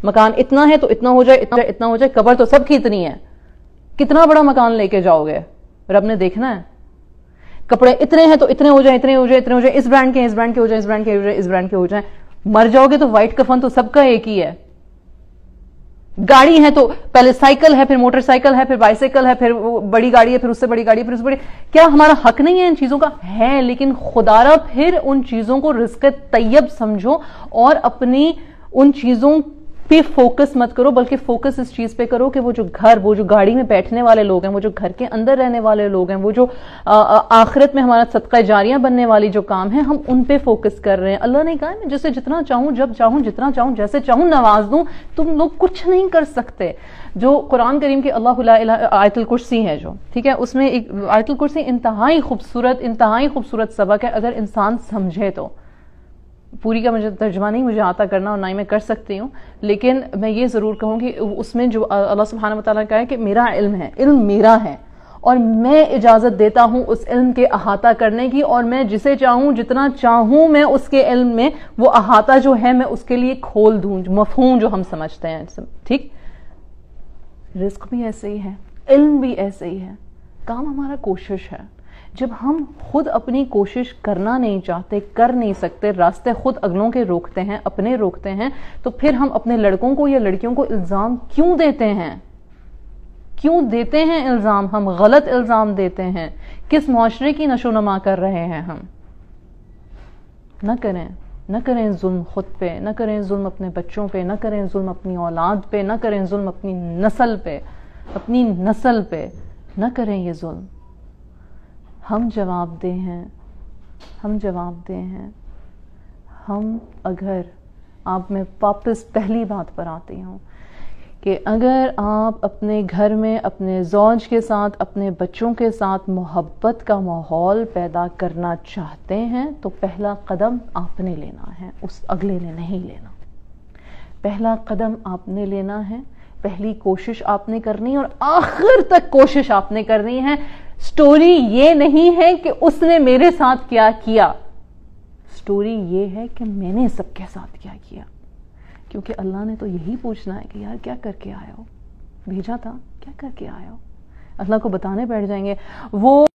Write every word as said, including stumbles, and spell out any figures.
مکان اتنا ہے تو اتنا ہو جائے، اتنا اتنا ہو جائے، قبر تو سب کی اتنی ہے، کتنا بڑا مکان لے کے جاؤ گے؟ رب نے دیکھنا ہے. کپڑے اتنے ہیں تو اتنے ہو جائیں، اتنے ہو جائیں، اتنے ہو جائیں، اس برانڈ کے اس برانڈ کے ہو جائیں، اس برانڈ کے ہو جائیں، اس برانڈ کے ہو جائیں. مر جاؤ گے تو وائٹ کفن تو سب کا ایک ہی ہے. گاڑی ہے تو پہلے سائیکل ہے، پھر موٹر سائیکل ہے، پھر بائیسیکل ہے، پھر بڑی گاڑی ہے، پھر اس سے بڑی گاڑی ہے، پھر اس سے بڑی. کیا ہمارا حق نہیں ہے ان چیزوں کا؟ ہے، لیکن خدا را پھر ان چیزوں کو رزق طیب سمجھو اور اپنی ان چیزوں پہ فوکس مت کرو، بلکہ فوکس اس چیز پہ کرو کہ وہ جو گھر، وہ جو گاڑی میں بیٹھنے والے لوگ ہیں، وہ جو گھر کے اندر رہنے والے لوگ ہیں، وہ جو آخرت میں ہمارا صدقہ جاریہ بننے والی جو کام ہیں، ہم ان پہ فوکس کر رہے ہیں. اللہ نے کہا ہے میں جسے جتنا چاہوں، جب چاہوں، جتنا چاہوں، جیسے چاہوں نواز دوں. تم لوگ کچھ نہیں کر سکتے. جو قرآن کریم کے اللہ لا الہ آیت الکرسی ہے جو، ٹھیک ہے، اس میں ایک آیت الکرسی انتہائی خوبصورت انتہائی خوبصورت سبق ہے اگر انسان سمجھے تو. پوری کا مجھے ترجمہ نہیں مجھے آتا کرنا اور نہ ہی میں کر سکتی ہوں، لیکن میں یہ ضرور کہوں کہ اس میں جو اللہ سبحانہ وتعالیٰ کا ہے کہ میرا علم ہے، علم میرا ہے، اور میں اجازت دیتا ہوں اس علم کے احاطہ کرنے کی، اور میں جسے چاہوں جتنا چاہوں میں اس کے علم میں وہ احاطہ جو ہے میں اس کے لیے کھول دوں، مفہوم جو ہم سمجھتے ہیں. ٹھیک، رزق بھی ایسے ہی ہے، علم بھی ایسے ہی ہے. کام ہمارا کوشش ہے. جب ہم خود اپنی کوشش کرنا نہیں چاہتے، کر نہیں سکتے، راستے خود اگلوں کے روکتے ہیں، اپنے روکتے ہیں، تو پھر ہم اپنے لڑکوں کو یا لڑکیوں کو الزام کیوں دیتے ہیں؟ کیوں دیتے ہیں الزام؟ ہم غلط الزام دیتے ہیں. کس معاشرے کی نشو نما کر رہے ہیں ہم؟ نہ کریں نہ کریں ظلم خود پہ، نہ کریں ظلم اپنے بچوں پہ، نہ کریں ظلم اپنی اولاد پہ، نہ کریں ظلم اپنی نسل پہ، اپنی نسل پہ نہ کریں یہ ظلم. ہم جواب دہ ہیں، ہم جواب دہ ہیں. ہم اگر آپ میں واپس پہلی بات پر آتی ہوں کہ اگر آپ اپنے گھر میں اپنے زوج کے ساتھ، اپنے بچوں کے ساتھ محبت کا ماحول پیدا کرنا چاہتے ہیں تو پہلا قدم آپ نے لینا ہے، اس اگلے نے نہیں لینا. پہلا قدم آپ نے لینا ہے، پہلی کوشش آپ نے کرنی اور آخر تک کوشش آپ نے کرنی ہے. سٹوری یہ نہیں ہے کہ اس نے میرے ساتھ کیا کیا، سٹوری یہ ہے کہ میں نے سب کے ساتھ کیا کیا. کیونکہ اللہ نے تو یہی پوچھنا ہے کہ یار کیا کر کے آئے ہو؟ بھیجا تھا، کیا کر کے آئے ہو؟ اللہ کو بتانے بیٹھ جائیں گے. وہ